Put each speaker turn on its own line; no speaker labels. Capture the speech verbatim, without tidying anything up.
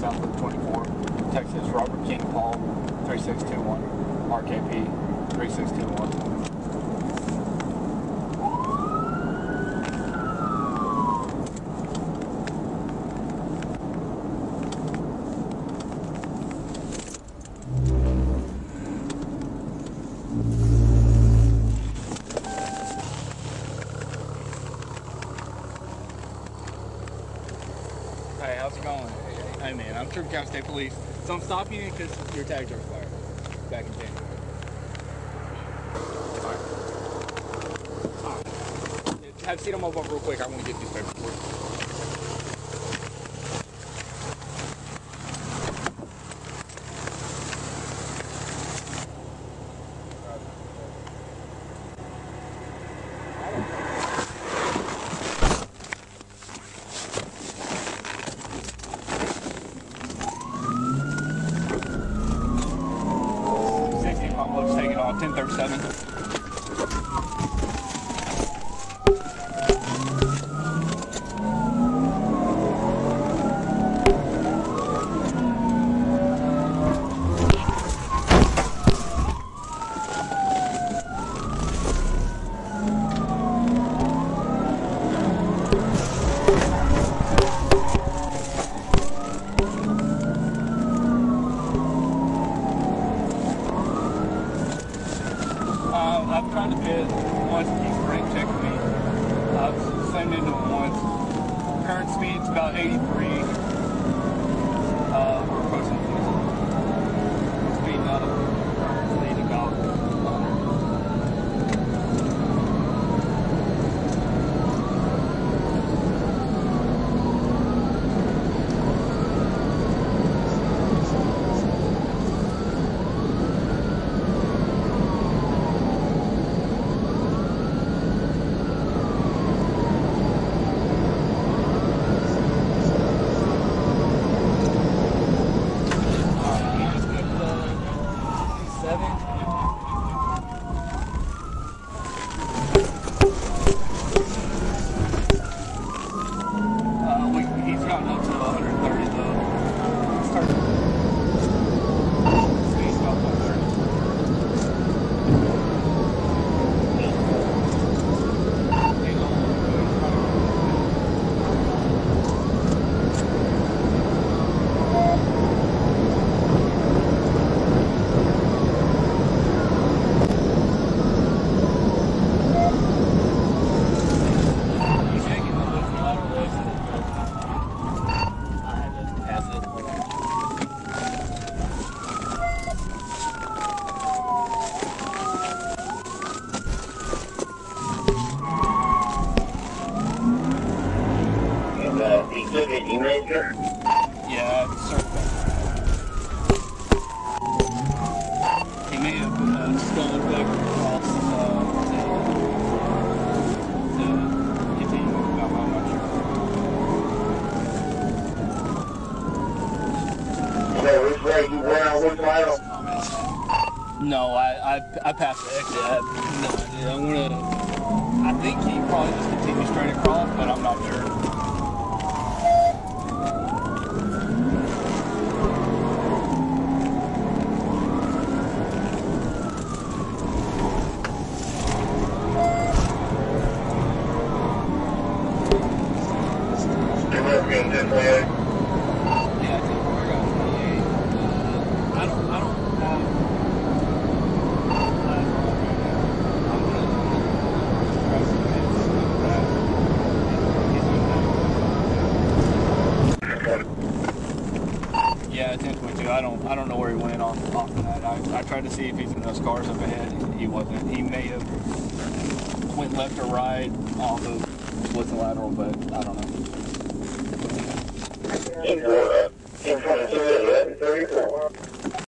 south of twenty-four. Texas, Robert King Paul, three six two one. R K P, three six two one.
Hey, how's it going? Hey man, I'm Trooper County State Police. So I'm stopping you because your tags are expired back in January. Alright. Alright. Have a seat on my bump real quick. I want to get these papers for you. Take it off, ten thirty-seven. I've tried to bid once, he's brake checking me. I've sent into him once. Current speed's about eighty-three. Uh, we're approaching the speeding up. Current speed about one hundred.
Eluded eraser?
Yeah, it's certified. He may have uh, stolen back across uh, the, the emitting. No, I'm not sure.
So which way you went on which mile?
No, I, I, I passed the exit. I have no idea. I'm gonna, I think he probably just continued straight across, but I'm not sure.
This way.
Yeah, I think we're going twenty-eight. I don't, I don't have. I'm gonna. Yeah, ten twenty-two. I don't, I don't know where he went off, off of that. I, I tried to see if he's in those cars up ahead. He wasn't. He may have went left or right off of what's the lateral, but I don't know.
In Florida, ten twenty-two, eleven thirty-four.